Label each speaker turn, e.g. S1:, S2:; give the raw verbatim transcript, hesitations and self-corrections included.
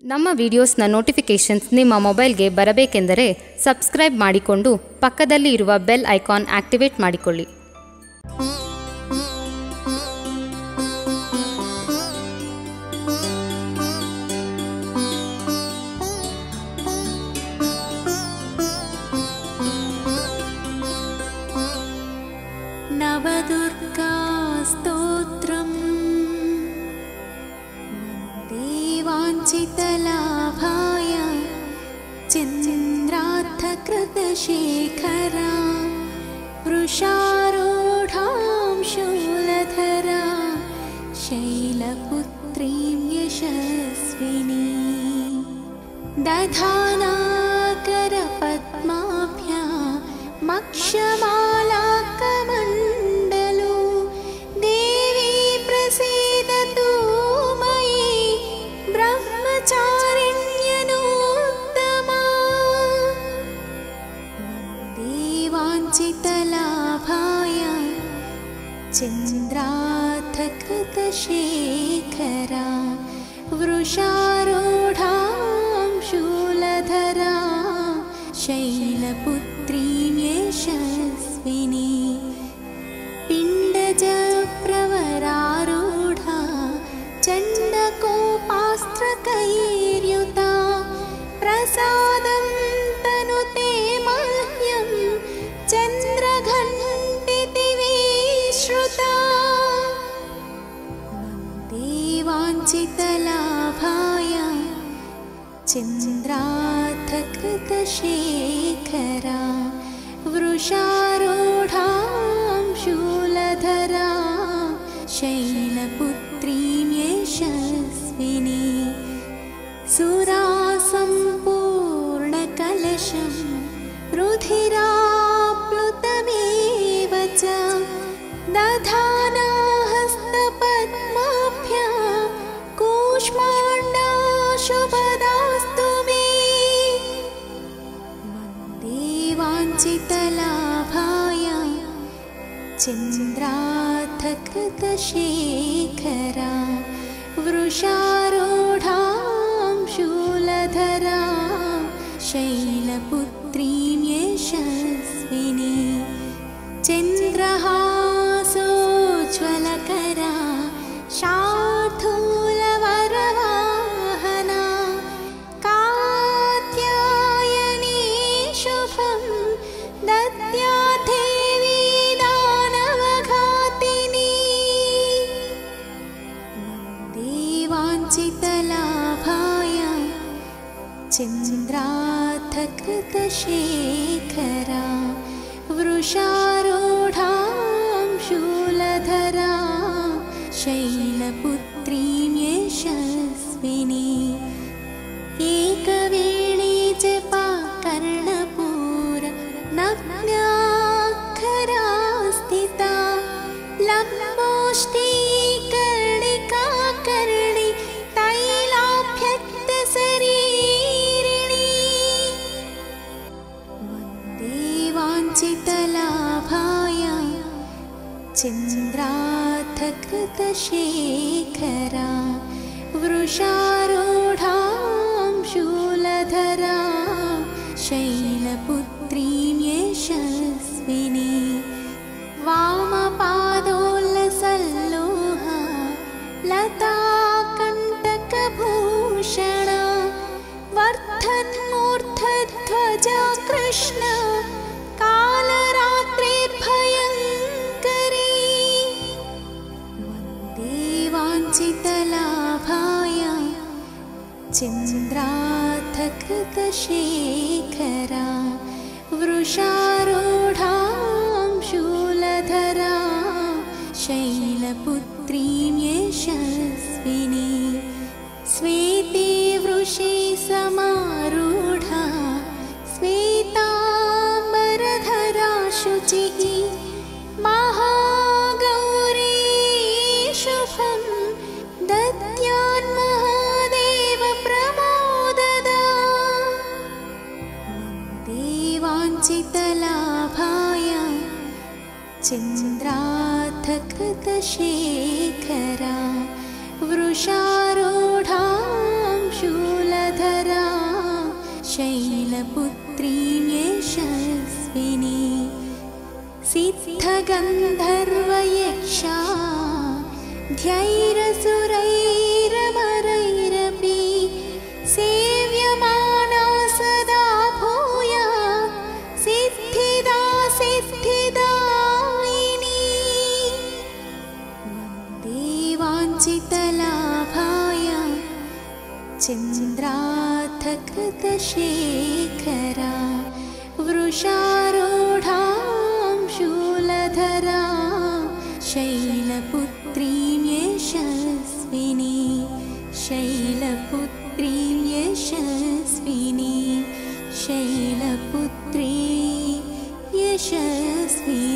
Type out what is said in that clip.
S1: ನಮ್ಮ ವಿಡಿಯೋಸ್ನ ನೋಟಿಫಿಕೇಷನ್ಸ್ ನಿಮ್ಮ ಮೊಬೈಲ್ಗೆ ಬರಬೇಕೆಂದರೆ ಸಬ್ಸ್ಕ್ರೈಬ್ ಮಾಡಿಕೊಂಡು ಪಕ್ಕದಲ್ಲಿ ಇರುವ ಬೆಲ್ ಐಕಾನ್ ಆಕ್ಟಿವೇಟ್ ಮಾಡಿಕೊಳ್ಳಿ.
S2: नवदुर्गा स्तोत्रम् वाञ्छितलाभाय चन्द्रार्थकृतशेखरा वृषारूढां शूलधरा शैलपुत्रीं यशस्विनी दधानाकरपद्माभ्यां मक्षमालाकमण्डलो देवी प्रसीदतु मयि ब्रह्मचारिण्यनूत्तमा देवाञ्छितलाभाय चन्द्रार्थकृतशेखरा वृषारूढां शूलधरा शैलपुत्रीं यशस्विनी पिण्डजप्रवरारूढा चण्डकोपास्त्रकैर्युता प्रसादं तनुते मह्यं चन्द्रघण्टितिविश्रुता देवाञ्छितलाभाय चन्द्रार्थकृतशेखरा वृषारूढां शूलधरा शैलपुत्रीं यशस्विनी सुरासम्पूर्णकलशं रुधिराप्लुतमेव च दधाना हस्तपद्माभ्यां कूष्माण्डा शुभदास्तु मे देवाञ्छितलाभाय चन्द्रार्थकृतशेखरा वृषारूढां शूलधरा शैलपुत्रीं यशस्विनी चन्द्रहासोज्ज्वलकरा शार्दूलवरवाहना कात्यायनी शुभं दद्या देवी दानवघातिनी देवाञ्छितलाभाय चन्द्रार्थकृतशेखरा वृषारूढां शूलधरा शैलपुत्रीं यशस्विनी एकवेणी जपा कर्णपूर नग्नाक्षरा स्थिता लम्बोष्ठीकर्णिका कर्णि तैलाभ्यक्तशरीरिणी देवाञ्छितलाभाय चन्द्रार्थकृतशेखरा वृषारूढां शूलधरा शैलपुत्रीं यशस्विनी वामपादोल्लसल्लोहा लताकण्टकभूषणा वर्धन्मूर्धध्वजा कृष्ण कालरात्रिर्भयङ्करी देवाञ्छितलाभाय चन्द्रार्थकृतशेखरा वृषारूढां शूलधरा शैलपुत्रीं यशस्विनी स्वेते वृषे समारूढा श्वेताम्बरधरा शुचिः महागौरी शुभं दद्यान्महादेव प्रमोददा देवाञ्छितलाभाय चन्द्रार्थकृतशेखरा वृषारूढां शूलधरा शैलपुत्रीं यशस्विनी सिद्धगन्धर्वयक्षा धैर्यसुरैरमरैरपि सेव्यमाना सदा भूया सिद्धिदा सिद्धिदायिनी वन्दे वाञ्छितलाभाय चन्द्रार्थकृतशेखरा वृषारूढां शूलधरा शैलपुत्रीं यशस्विनी शैलपुत्रीं यशस्विनी शैलपुत्री यशस्विनी।